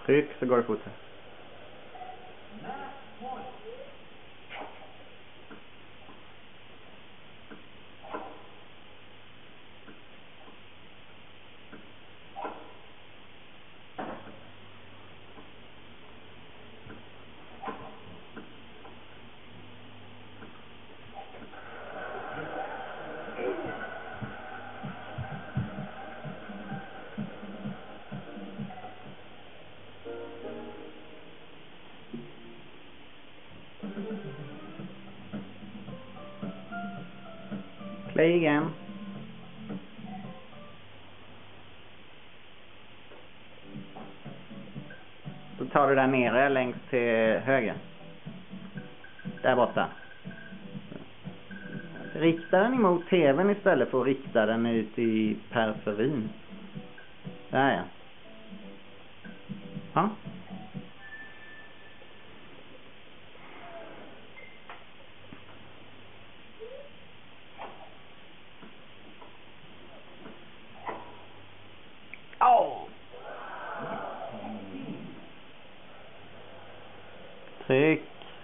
Tryck så går det fortare. Play igen. Då tar du där nere längst till höger. Där borta. Rikta den emot tvn istället för att rikta den ut i periferin. Där ja. Ja. Tryck.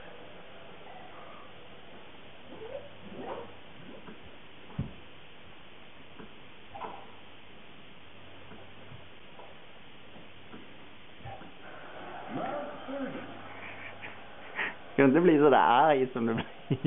Ska inte bli så där arg som du blir.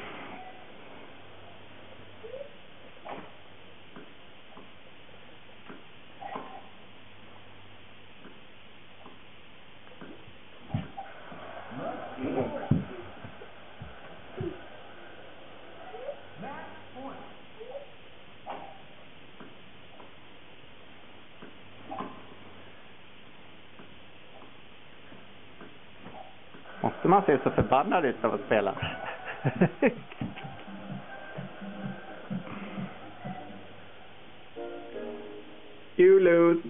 Måste man se så förbannad ut av att spela? You lose.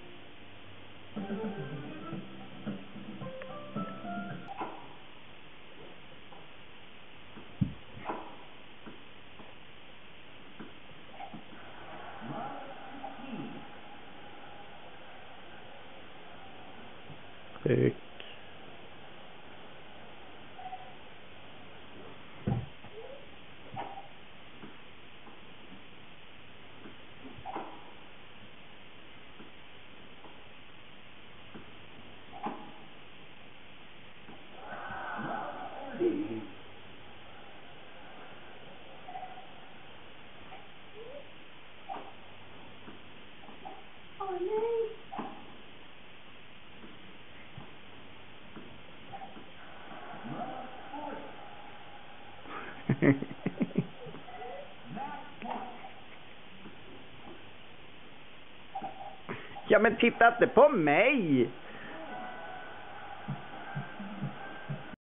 Tryck. Ja men titta inte på mig!